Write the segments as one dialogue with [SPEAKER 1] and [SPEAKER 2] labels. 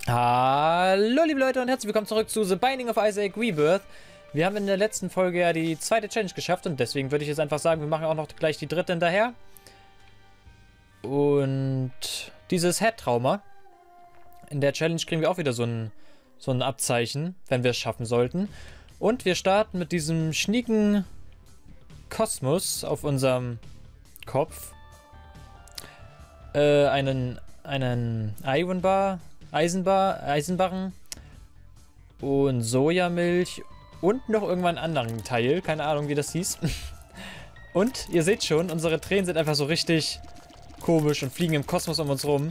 [SPEAKER 1] Hallo liebe Leute und herzlich willkommen zurück zu The Binding of Isaac Rebirth. Wir haben in der letzten Folge ja die zweite Challenge geschafft und deswegen würde ich jetzt einfach sagen, wir machen auch noch gleich die dritte hinterher. Und dieses Head-Trauma. In der Challenge kriegen wir auch wieder so ein Abzeichen, wenn wir es schaffen sollten. Und wir starten mit diesem schnieken Kosmos auf unserem Kopf. Einen Eisenbarren und Sojamilch und noch irgendwann einen anderen Teil. Keine Ahnung, wie das hieß. Und ihr seht schon, unsere Tränen sind einfach so richtig komisch und fliegen im Kosmos um uns rum.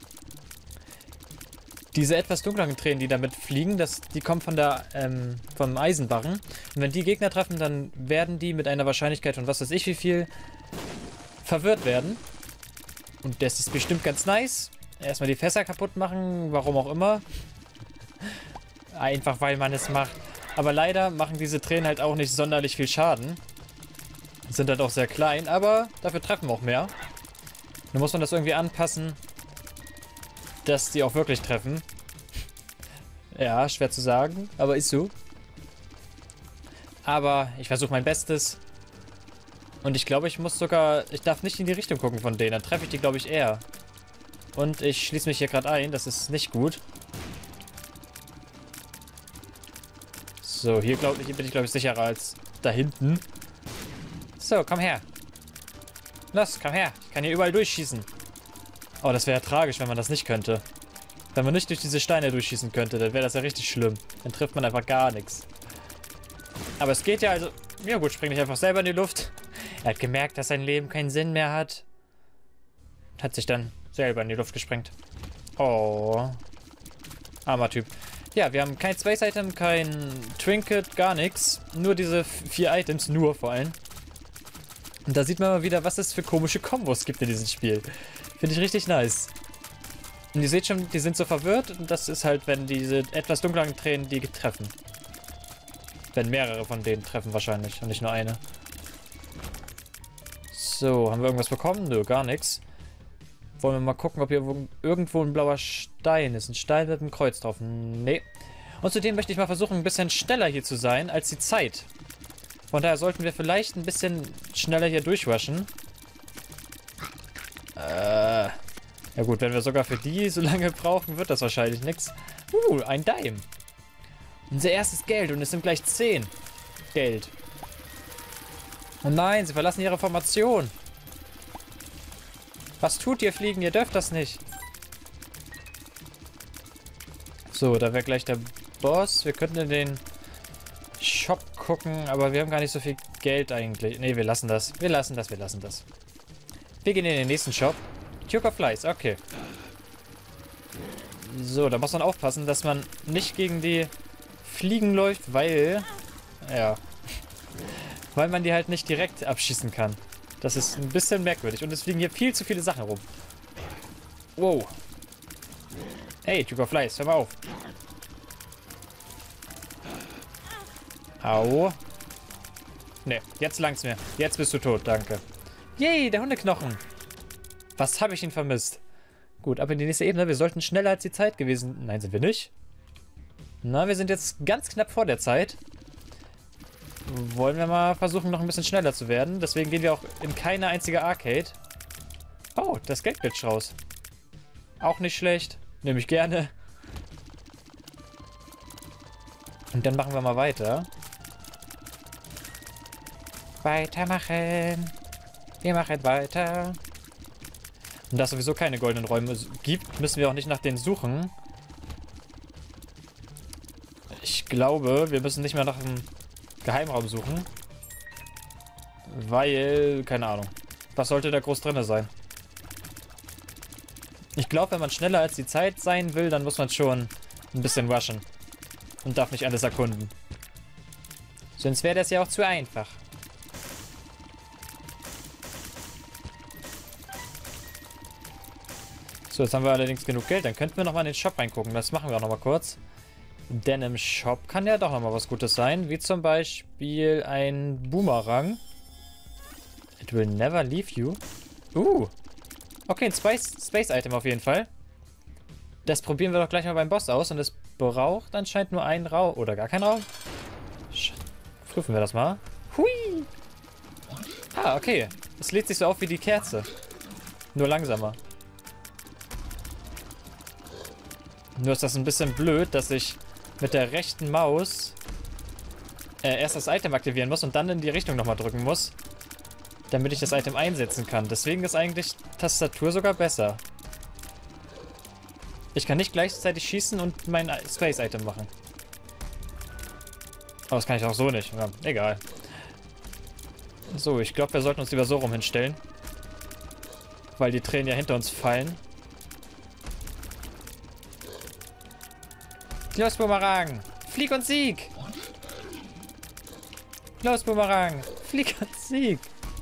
[SPEAKER 1] Diese etwas dunkleren Tränen, die damit fliegen, die kommen vom Eisenbarren. Und wenn die Gegner treffen, dann werden die mit einer Wahrscheinlichkeit von was weiß ich wie viel verwirrt werden. Und das ist bestimmt ganz nice. Erstmal die Fässer kaputt machen, warum auch immer. Einfach weil man es macht. Aber leider machen diese Tränen halt auch nicht sonderlich viel Schaden. Sind halt auch sehr klein, aber dafür treffen wir auch mehr. Nun muss man das irgendwie anpassen, dass die auch wirklich treffen. Ja, schwer zu sagen, aber ist so. Aber ich versuche mein Bestes. Und ich glaube, ich darf nicht in die Richtung gucken von denen. Dann treffe ich die, glaube ich, eher. Und ich schließe mich hier gerade ein. Das ist nicht gut. So, hier bin ich, glaube ich, sicherer als da hinten. So, komm her. Los, komm her. Ich kann hier überall durchschießen. Oh, das wäre ja tragisch, wenn man das nicht könnte. Wenn man nicht durch diese Steine durchschießen könnte, dann wäre das ja richtig schlimm. Dann trifft man einfach gar nichts. Aber es geht ja, also... Ja gut, spring ich einfach selber in die Luft. Er hat gemerkt, dass sein Leben keinen Sinn mehr hat. Und hat sich dann selber in die Luft gesprengt. Oh. Armer Typ. Ja, wir haben kein Space-Item, kein Trinket, gar nichts. Nur diese 4 Items, nur vor allem. Und da sieht man mal wieder, was es für komische Kombos gibt in diesem Spiel. Finde ich richtig nice. Und ihr seht schon, die sind so verwirrt. Und das ist halt, wenn diese etwas dunkleren Tränen die treffen. Wenn mehrere von denen treffen wahrscheinlich und nicht nur eine. So, haben wir irgendwas bekommen? Nö, gar nichts. Wollen wir mal gucken, ob hier irgendwo ein blauer Stein ist. Ein Stein mit einem Kreuz drauf. Nee. Und zudem möchte ich mal versuchen, ein bisschen schneller hier zu sein als die Zeit. Von daher sollten wir vielleicht ein bisschen schneller hier durchrushen. Ja gut, wenn wir sogar für die so lange brauchen, wird das wahrscheinlich nichts. Ein Dime. Unser erstes Geld und es sind gleich 10 Geld. Oh nein, sie verlassen ihre Formation. Was tut ihr, Fliegen? Ihr dürft das nicht. So, da wäre gleich der Boss. Wir könnten in den Shop gucken, aber wir haben gar nicht so viel Geld eigentlich. Ne, wir lassen das. Wir lassen das. Wir gehen in den nächsten Shop. Duke of Flies, okay. So, da muss man aufpassen, dass man nicht gegen die Fliegen läuft, weil... Ja. Weil man die halt nicht direkt abschießen kann. Das ist ein bisschen merkwürdig. Und es fliegen hier viel zu viele Sachen rum. Wow. Hey, Duke of Flies, hör mal auf. Au. Ne, jetzt langt's mir. Jetzt bist du tot, danke. Yay, der Hundeknochen. Was habe ich ihn vermisst? Gut, ab in die nächste Ebene. Wir sollten schneller als die Zeit gewesen... Nein, sind wir nicht? Na, wir sind jetzt ganz knapp vor der Zeit. Wollen wir mal versuchen, noch ein bisschen schneller zu werden. Deswegen gehen wir auch in keine einzige Arcade. Oh, das Geld glitscht raus. Auch nicht schlecht. Nehme ich gerne. Und dann machen wir mal weiter. Weitermachen. Wir machen weiter. Und da es sowieso keine goldenen Räume gibt, müssen wir auch nicht nach denen suchen. Ich glaube, wir müssen nicht mehr nach einem Geheimraum suchen. Weil, keine Ahnung. Was sollte da groß drin sein? Ich glaube, wenn man schneller als die Zeit sein will, dann muss man schon ein bisschen rushen. Und darf nicht alles erkunden. Sonst wäre das ja auch zu einfach. So, jetzt haben wir allerdings genug Geld. Dann könnten wir nochmal in den Shop reingucken. Das machen wir auch nochmal kurz. Denn im Shop kann ja doch nochmal was Gutes sein. Wie zum Beispiel ein Boomerang. It will never leave you. Okay, ein Space-Item auf jeden Fall. Das probieren wir doch gleich mal beim Boss aus. Und es braucht anscheinend nur einen Raum. Oder gar keinen Raum. Prüfen wir das mal. Hui! Ah, okay. Es lädt sich so auf wie die Kerze. Nur langsamer. Nur ist das ein bisschen blöd, dass ich mit der rechten Maus erst das Item aktivieren muss und dann in die Richtung nochmal drücken muss, damit ich das Item einsetzen kann. Deswegen ist eigentlich Tastatur sogar besser. Ich kann nicht gleichzeitig schießen und mein Space-Item machen. Aber das kann ich auch so nicht. Ja, egal. So, ich glaube, wir sollten uns lieber so rum hinstellen. Weil die Tränen ja hinter uns fallen. Los, Boomerang! Flieg und Sieg! Los, Boomerang! Flieg und Sieg!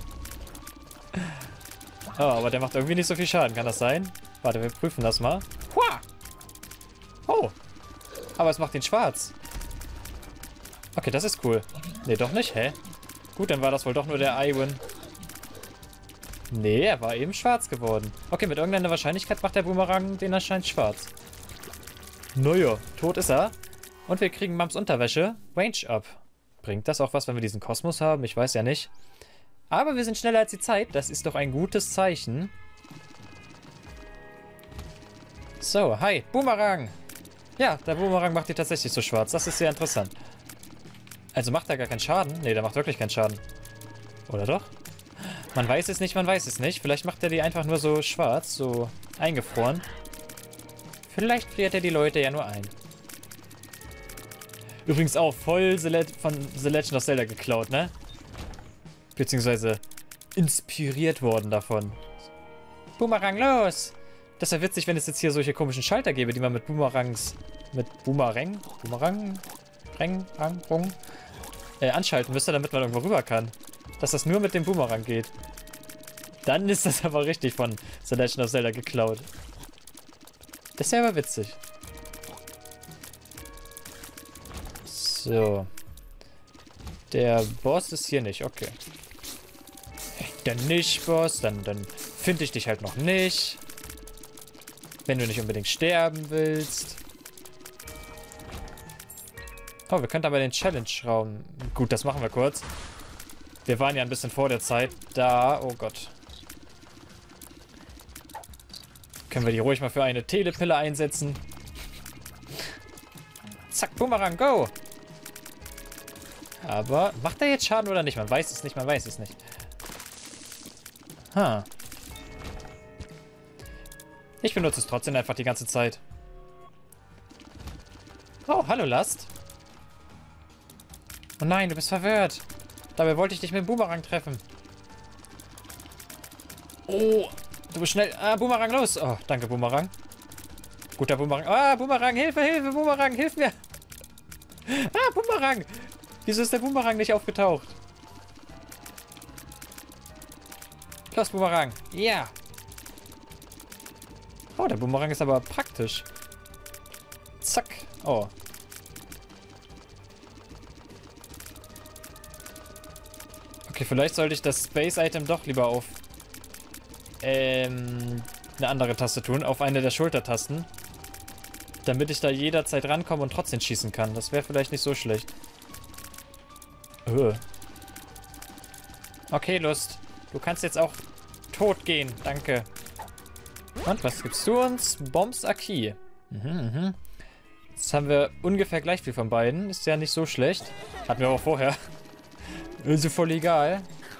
[SPEAKER 1] Oh, aber der macht irgendwie nicht so viel Schaden. Kann das sein? Warte, wir prüfen das mal. Hua! Oh! Aber es macht ihn schwarz. Okay, das ist cool. Nee, doch nicht. Hä? Gut, dann war das wohl doch nur der Iwan. Nee, er war eben schwarz geworden. Okay, mit irgendeiner Wahrscheinlichkeit macht der Boomerang den anscheinend schwarz. Naja, tot ist er. Und wir kriegen Mams Unterwäsche. Range up. Bringt das auch was, wenn wir diesen Kosmos haben? Ich weiß ja nicht. Aber wir sind schneller als die Zeit. Das ist doch ein gutes Zeichen. So, hi, Boomerang. Ja, der Boomerang macht die tatsächlich so schwarz. Das ist sehr interessant. Also macht er gar keinen Schaden? Nee, der macht wirklich keinen Schaden. Oder doch? Man weiß es nicht, man weiß es nicht. Vielleicht macht er die einfach nur so schwarz, so eingefroren. Vielleicht friert er die Leute ja nur ein. Übrigens auch voll von The Legend of Zelda geklaut, ne? Beziehungsweise inspiriert worden davon. Boomerang, los! Das wäre witzig, wenn es jetzt hier solche komischen Schalter gäbe, die man mit Boomerangs... Mit Boomerang? Boomerang? Anschalten müsste, damit man irgendwo rüber kann. Dass das nur mit dem Boomerang geht. Dann ist das aber richtig von The Legend of Zelda geklaut. Das ist ja aber witzig. So. Der Boss ist hier nicht, okay. Dann nicht, Boss. Dann finde ich dich halt noch nicht. Wenn du nicht unbedingt sterben willst. Oh, wir könnten aber den Challenge-Raum... Gut, das machen wir kurz. Wir waren ja ein bisschen vor der Zeit da. Oh Gott. Können wir die ruhig mal für eine Telepille einsetzen? Zack, Boomerang, go! Aber macht er jetzt Schaden oder nicht? Man weiß es nicht, man weiß es nicht. Ich benutze es trotzdem einfach die ganze Zeit. Oh, hallo Last. Oh nein, du bist verwirrt. Dabei wollte ich dich mit dem Boomerang treffen. Oh, du bist schnell. Ah, Boomerang, los. Oh, danke, Boomerang. Guter Boomerang. Ah, Boomerang, Hilfe, Hilfe, Boomerang, hilf mir. Ah, Boomerang. Wieso ist der Boomerang nicht aufgetaucht? Los, Boomerang. Ja. Oh, der Boomerang ist aber praktisch. Zack. Oh. Okay, vielleicht sollte ich das Space-Item doch lieber auf eine andere Taste tun. Auf eine der Schultertasten. Damit ich da jederzeit rankomme und trotzdem schießen kann. Das wäre vielleicht nicht so schlecht. Okay, Lust. Du kannst jetzt auch tot gehen. Danke. Und was gibst du uns? Bombs Aki. Jetzt haben wir ungefähr gleich viel von beiden. Ist ja nicht so schlecht. Hatten wir auch vorher. Ist voll egal.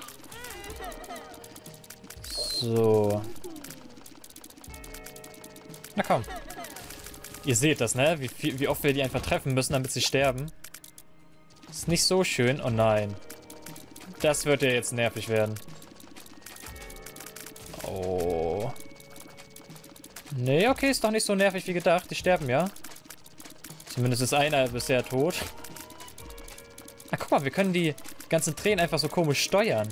[SPEAKER 1] So. Na komm. Ihr seht das, ne? Wie oft wir die einfach treffen müssen, damit sie sterben. Ist nicht so schön. Oh nein. Das wird ja jetzt nervig werden. Oh. Nee, okay, ist doch nicht so nervig wie gedacht. Die sterben ja. Zumindest ist einer bisher tot. Ah, guck mal, wir können die ganzen Tränen einfach so komisch steuern.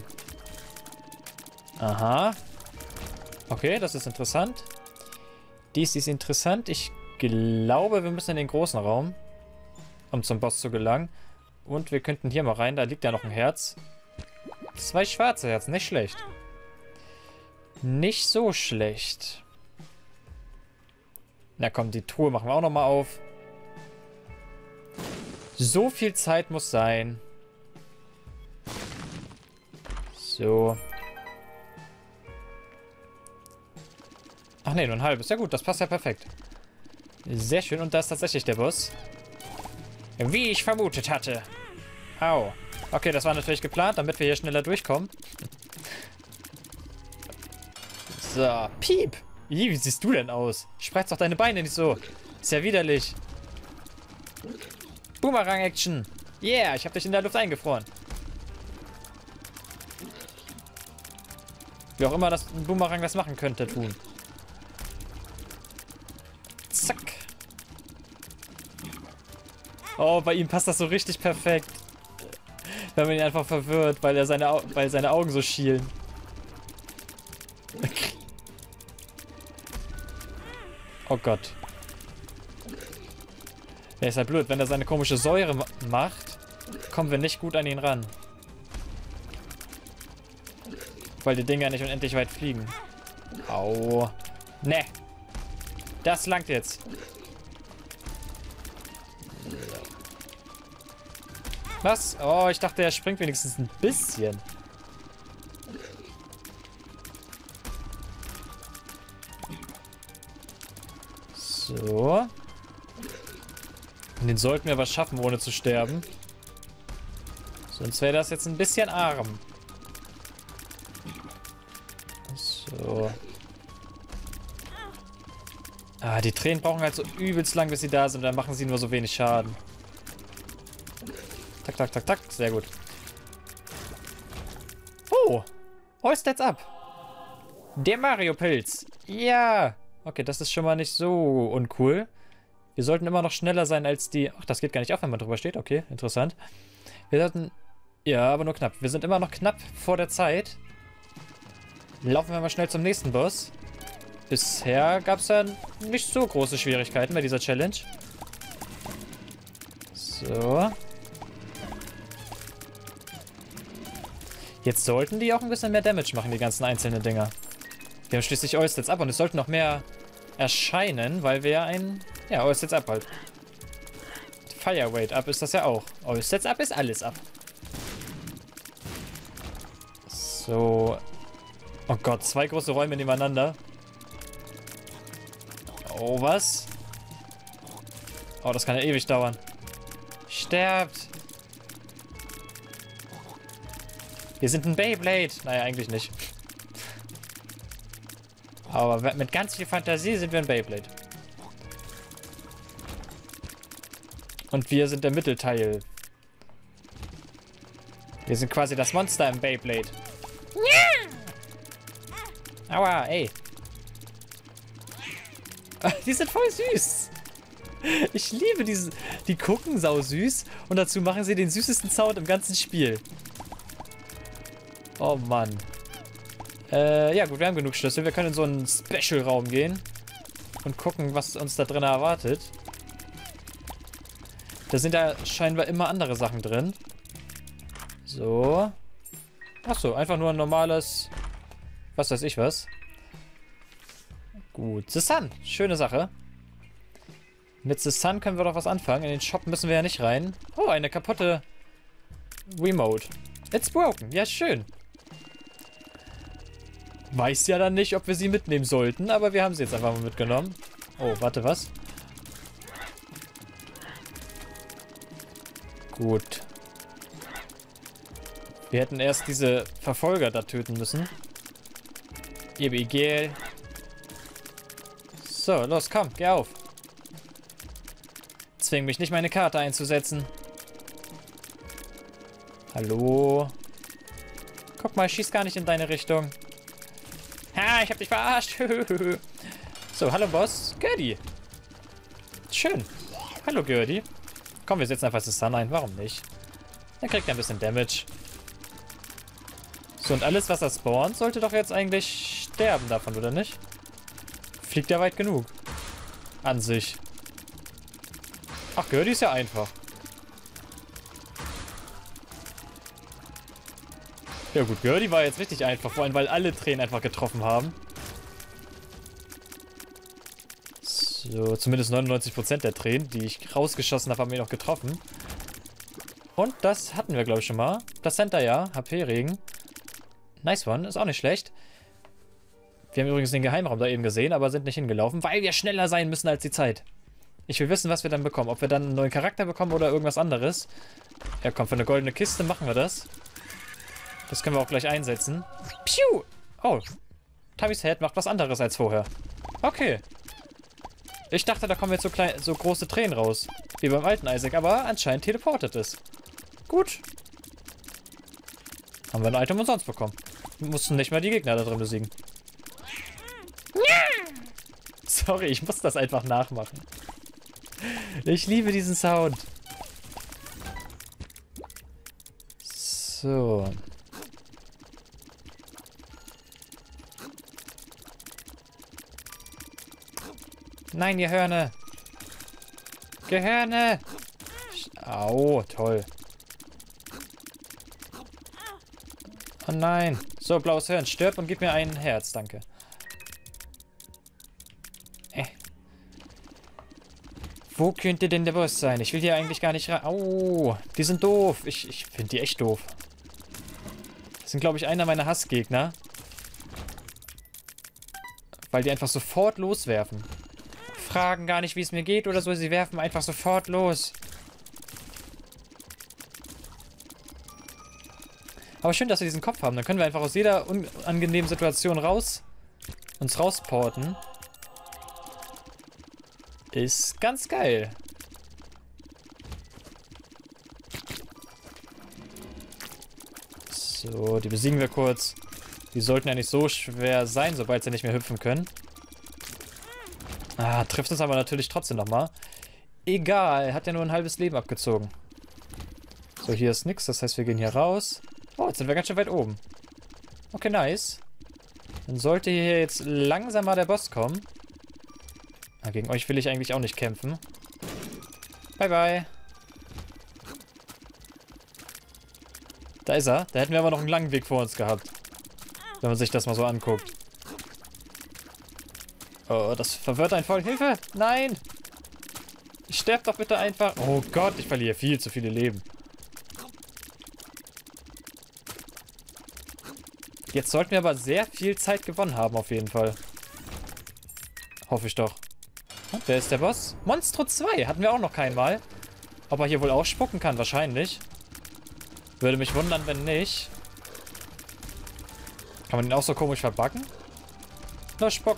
[SPEAKER 1] Aha. Okay, das ist interessant. Dies ist interessant. Ich glaube, wir müssen in den großen Raum, um zum Boss zu gelangen. Und wir könnten hier mal rein. Da liegt ja noch ein Herz. 2 schwarze Herzen. Nicht schlecht. Nicht so schlecht. Na komm, die Truhe machen wir auch nochmal auf. So viel Zeit muss sein. So. Ach nee, nur ein halbes. Ja gut, das passt ja perfekt. Sehr schön. Und da ist tatsächlich der Boss. Wie ich vermutet hatte. Au. Okay, das war natürlich geplant, damit wir hier schneller durchkommen. So. Piep. Wie siehst du denn aus? Spreiz doch deine Beine nicht so. Ist ja widerlich. Boomerang-Action. Yeah, ich habe dich in der Luft eingefroren. Wie auch immer das ein Boomerang das machen könnte, tun. Zack. Oh, bei ihm passt das so richtig perfekt. Wenn man ihn einfach verwirrt, weil seine Augen so schielen. Oh Gott. Ja, ist halt blöd. Wenn er seine komische Säure macht, kommen wir nicht gut an ihn ran. Weil die Dinger nicht unendlich weit fliegen. Au. Ne. Das langt jetzt. Was? Oh, ich dachte, er springt wenigstens ein bisschen. So. Und den sollten wir aber schaffen, ohne zu sterben. Sonst wäre das jetzt ein bisschen arm. So. Ah, die Tränen brauchen halt so übelst lang, bis sie da sind. Dann machen sie nur so wenig Schaden. Tak, tak, tak, tak. Sehr gut. Oh. Hoist jetzt ab. Der Mario-Pilz. Ja. Okay, das ist schon mal nicht so uncool. Wir sollten immer noch schneller sein als die... Ach, das geht gar nicht auf, wenn man drüber steht. Okay, interessant. Wir sollten... Ja, aber nur knapp. Wir sind immer noch knapp vor der Zeit. Laufen wir mal schnell zum nächsten Boss. Bisher gab es ja nicht so große Schwierigkeiten bei dieser Challenge. So. Jetzt sollten die auch ein bisschen mehr Damage machen, die ganzen einzelnen Dinger. Wir haben schließlich Oils jetzt ab und es sollten noch mehr erscheinen, weil wir ja ein... Ja, Oils jetzt ab halt. Fire Rate ab ist das ja auch. Oils jetzt ab ist alles ab. So. Oh Gott, 2 große Räume nebeneinander. Oh, was? Oh, das kann ja ewig dauern. Sterbt! Wir sind ein Beyblade. Naja, eigentlich nicht. Aber mit ganz viel Fantasie sind wir ein Beyblade. Und wir sind der Mittelteil. Wir sind quasi das Monster im Beyblade. Aua, ey. Die sind voll süß. Ich liebe diese. Die gucken sau süß. Und dazu machen sie den süßesten Sound im ganzen Spiel. Oh Mann. Ja gut, wir haben genug Schlüssel. Wir können in so einen Special-Raum gehen. Und gucken, was uns da drin erwartet. Da sind ja scheinbar immer andere Sachen drin. So. Achso, einfach nur ein normales... Was weiß ich was. Gut. The Sun. Schöne Sache. Mit The Sun können wir doch was anfangen. In den Shop müssen wir ja nicht rein. Oh, eine kaputte Remote. It's broken. Ja, schön. Weiß ja dann nicht, ob wir sie mitnehmen sollten, aber wir haben sie jetzt einfach mal mitgenommen. Oh, warte, was? Gut. Wir hätten erst diese Verfolger da töten müssen. Egal. So, los, komm, geh auf. Zwing mich nicht, meine Karte einzusetzen. Hallo? Guck mal, ich schieß gar nicht in deine Richtung. Ha, ich hab dich verarscht. So, hallo Boss. Gerdi. Schön. Hallo Gerdi. Komm, wir setzen einfach das Sun ein. Warum nicht? Dann kriegt er ein bisschen Damage. So, und alles, was er spawnt, sollte doch jetzt eigentlich sterben davon, oder nicht? Fliegt ja weit genug. An sich. Ach, Gerdi ist ja einfach. Ja gut, Gerdi war jetzt richtig einfach, vor allem weil alle Tränen einfach getroffen haben. So. So, zumindest 99% der Tränen, die ich rausgeschossen habe, haben mich noch getroffen. Und das hatten wir, glaube ich, schon mal. Das Center, ja. HP-Regen. Nice one. Ist auch nicht schlecht. Wir haben übrigens den Geheimraum da eben gesehen, aber sind nicht hingelaufen, weil wir schneller sein müssen als die Zeit. Ich will wissen, was wir dann bekommen. Ob wir dann einen neuen Charakter bekommen oder irgendwas anderes. Ja, komm, für eine goldene Kiste machen wir das. Das können wir auch gleich einsetzen. Piu! Oh. Tabby's Head macht was anderes als vorher. Okay. Ich dachte, da kommen jetzt so große Tränen raus. Wie beim alten Isaac, aber anscheinend teleportet es. Gut. Haben wir ein Item umsonst bekommen. Wir mussten nicht mal die Gegner da drin besiegen. Sorry, ich muss das einfach nachmachen. Ich liebe diesen Sound. So. Nein, Gehörne. Gehörne. Au, toll. Oh nein. So, blaues Hirn, stirb und gib mir ein Herz, danke. Wo könnte denn der Boss sein? Ich will hier eigentlich gar nicht rein. Au, die sind doof. Ich finde die echt doof. Das sind, glaube ich, einer meiner Hassgegner. Weil die einfach sofort loswerfen. Fragen gar nicht, wie es mir geht oder so. Sie werfen einfach sofort los. Aber schön, dass wir diesen Kopf haben. Dann können wir einfach aus jeder unangenehmen Situation uns rausporten. Ist ganz geil. So, die besiegen wir kurz. Die sollten ja nicht so schwer sein, sobald sie nicht mehr hüpfen können. Ah, trifft uns aber natürlich trotzdem nochmal. Egal, hat ja nur ein halbes Leben abgezogen. So, hier ist nichts, das heißt, wir gehen hier raus. Oh, jetzt sind wir ganz schön weit oben. Okay, nice. Dann sollte hier jetzt langsam mal der Boss kommen. Na, gegen euch will ich eigentlich auch nicht kämpfen. Bye, bye. Da ist er. Da hätten wir aber noch einen langen Weg vor uns gehabt. Wenn man sich das mal so anguckt. Oh, das verwirrt einen voll. Hilfe! Nein! Sterbt doch bitte einfach. Oh Gott, ich verliere viel zu viele Leben. Jetzt sollten wir aber sehr viel Zeit gewonnen haben, auf jeden Fall. Hoffe ich doch. Und wer ist der Boss? Monstro 2 hatten wir auch noch kein Mal. Ob er hier wohl auch spucken kann, wahrscheinlich. Würde mich wundern, wenn nicht. Kann man ihn auch so komisch verbacken? Na, Spock.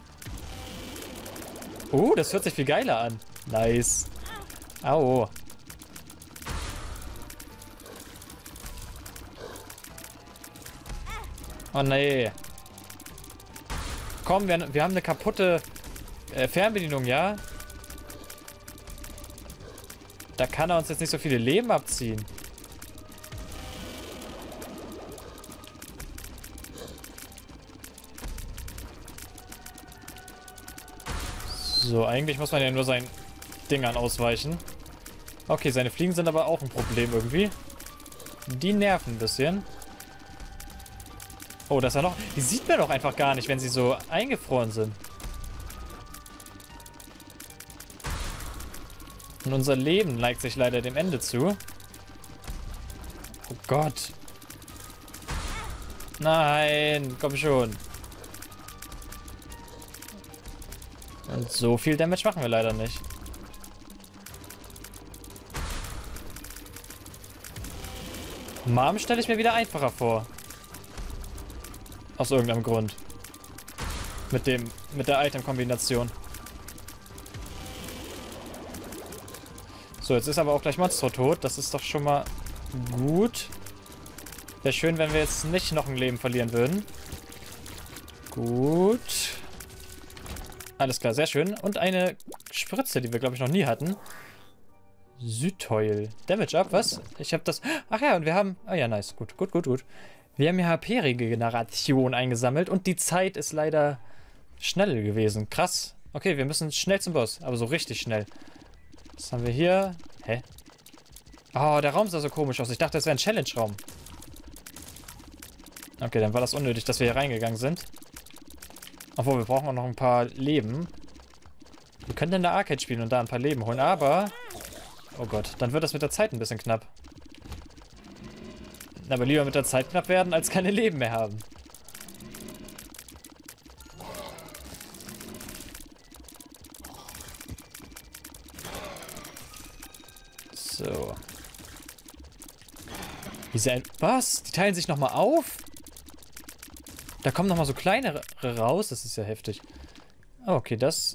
[SPEAKER 1] Das hört sich viel geiler an. Nice. Au. Oh nee. Komm, wir haben eine kaputte Fernbedienung, ja? Da kann er uns jetzt nicht so viele Leben abziehen. So, eigentlich muss man ja nur seinen Dingern ausweichen. Okay, seine Fliegen sind aber auch ein Problem irgendwie. Die nerven ein bisschen. Oh, das ist ja noch... Die sieht man doch einfach gar nicht, wenn sie so eingefroren sind. Und unser Leben neigt sich leider dem Ende zu. Oh Gott. Nein, komm schon. Und so viel Damage machen wir leider nicht. Mom stelle ich mir wieder einfacher vor. Aus irgendeinem Grund. Mit der Item-Kombination. So, jetzt ist aber auch gleich Monstro tot. Das ist doch schon mal gut. Wäre schön, wenn wir jetzt nicht noch ein Leben verlieren würden. Gut. Alles klar, sehr schön. Und eine Spritze, die wir, glaube ich, noch nie hatten. Südheul. Damage up, was? Ich habe das... Ach ja, und wir haben... Ah ja, nice. Gut, gut, gut, gut. Wir haben hier HP-Regeneration eingesammelt und die Zeit ist leider schneller gewesen. Krass. Okay, wir müssen schnell zum Boss. Aber so richtig schnell. Was haben wir hier? Hä? Oh, der Raum sah so komisch aus. Ich dachte, das wäre ein Challenge-Raum. Okay, dann war das unnötig, dass wir hier reingegangen sind. Obwohl, wir brauchen auch noch ein paar Leben. Wir können in der Arcade spielen und da ein paar Leben holen, aber... Oh Gott, dann wird das mit der Zeit ein bisschen knapp. Aber lieber mit der Zeit knapp werden, als keine Leben mehr haben. So. Was? Die teilen sich nochmal auf? Da kommen nochmal so kleinere raus. Das ist ja heftig. Oh, okay, das...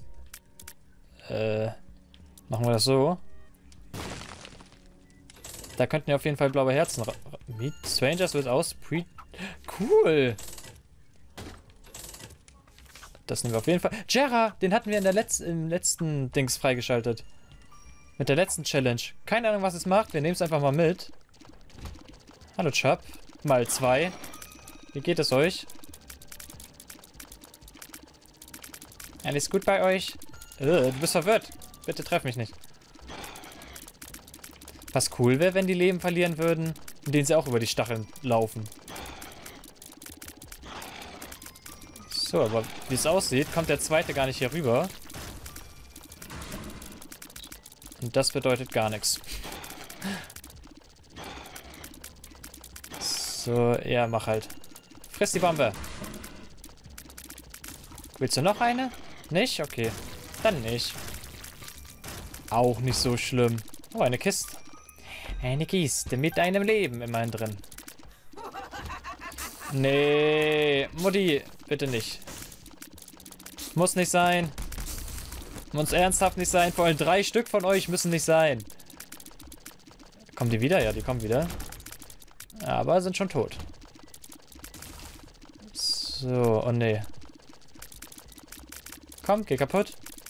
[SPEAKER 1] machen wir das so. Da könnten ja auf jeden Fall blaue Herzen Meet Strangers without Cool! Das nehmen wir auf jeden Fall. Jera, den hatten wir in der im letzten Dings freigeschaltet. Mit der letzten Challenge. Keine Ahnung, was es macht. Wir nehmen es einfach mal mit. Hallo, Chub. Mal 2. Wie geht es euch? Alles gut bei euch? Du bist verwirrt. Bitte treff mich nicht. Was cool wäre, wenn die Leben verlieren würden, indem sie auch über die Stacheln laufen. So, aber wie es aussieht, kommt der zweite gar nicht hier rüber. Und das bedeutet gar nichts. So, ja, mach halt. Friss die Bombe. Willst du noch eine? Nicht? Okay. Dann nicht. Auch nicht so schlimm. Oh, eine Kiste. Eine Kiste mit einem Leben immerhin drin. Nee, Mutti, bitte nicht. Muss nicht sein. Muss ernsthaft nicht sein. Vor allem 3 Stück von euch müssen nicht sein. Kommen die wieder? Ja, die kommen wieder. Aber sind schon tot. So, oh nee. Komm, geh kaputt.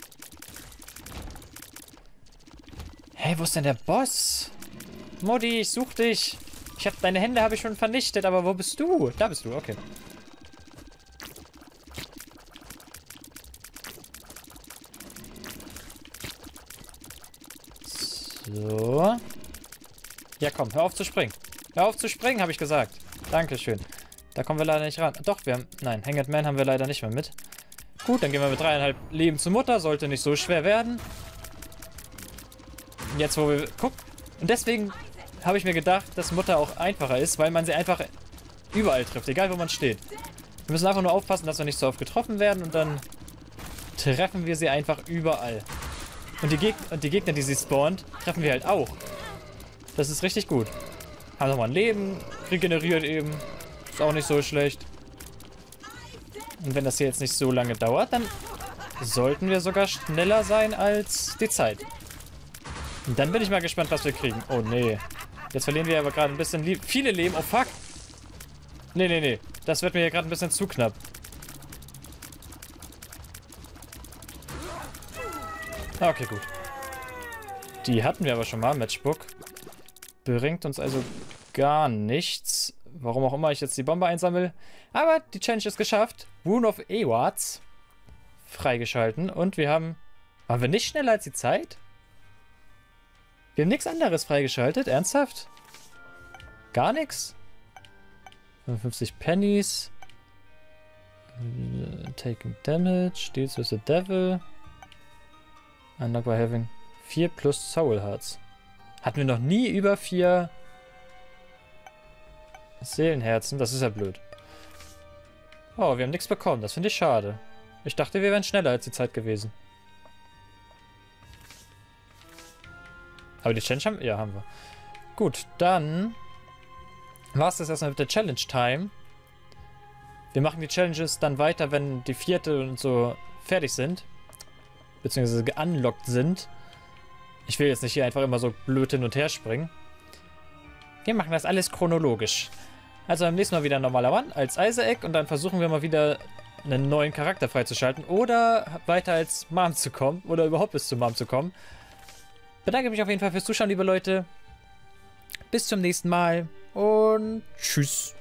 [SPEAKER 1] Hey, wo ist denn der Boss? Mutti, ich such dich. Deine Hände habe ich schon vernichtet, aber wo bist du? Da bist du, okay. So. Ja, komm, hör auf zu springen. Hör auf zu springen, habe ich gesagt. Dankeschön. Da kommen wir leider nicht ran. Doch, wir haben... Nein, Hanged Man haben wir leider nicht mehr mit. Gut, dann gehen wir mit 3,5 Leben zur Mutter. Sollte nicht so schwer werden. Jetzt, wo wir... Guck. Und deswegen habe ich mir gedacht, dass Mutter auch einfacher ist, weil man sie einfach überall trifft. Egal, wo man steht. Wir müssen einfach nur aufpassen, dass wir nicht so oft getroffen werden. Und dann treffen wir sie einfach überall. Und die Gegner, die sie spawnt, treffen wir halt auch. Das ist richtig gut. Haben nochmal ein Leben regeneriert eben. Ist auch nicht so schlecht. Und wenn das hier jetzt nicht so lange dauert, dann sollten wir sogar schneller sein als die Zeit. Und dann bin ich mal gespannt, was wir kriegen. Oh, nee. Jetzt verlieren wir aber gerade ein bisschen viele Leben. Oh, fuck. Nee, nee, nee. Das wird mir hier gerade ein bisschen zu knapp. Okay, gut. Die hatten wir aber schon mal. Matchbook. Bringt uns also gar nichts. Warum auch immer ich jetzt die Bombe einsammle. Aber die Challenge ist geschafft. Rune of Ewards freigeschalten. Und wir haben... Waren wir nicht schneller als die Zeit? Wir haben nichts anderes freigeschaltet. Ernsthaft? Gar nichts? 55 Pennies. Taking Damage. Deals with the Devil. Unlock by having 4 plus Soul Hearts. Hatten wir noch nie über 4 Seelenherzen. Das ist ja blöd. Oh, wir haben nichts bekommen. Das finde ich schade. Ich dachte, wir wären schneller als die Zeit gewesen. Aber die Challenge haben... Ja, haben wir. Gut, dann war es das erstmal mit der Challenge Time. Wir machen die Challenges dann weiter, wenn die 4. und so fertig sind. Beziehungsweise geunlockt sind. Ich will jetzt nicht hier einfach immer so blöd hin und her springen. Wir machen das alles chronologisch. Also beim nächsten Mal wieder ein normaler Mann als Isaac und dann versuchen wir mal wieder einen neuen Charakter freizuschalten oder weiter als Mom zu kommen oder überhaupt bis zu Mom zu kommen. Bedanke mich auf jeden Fall fürs Zuschauen, liebe Leute. Bis zum nächsten Mal und tschüss.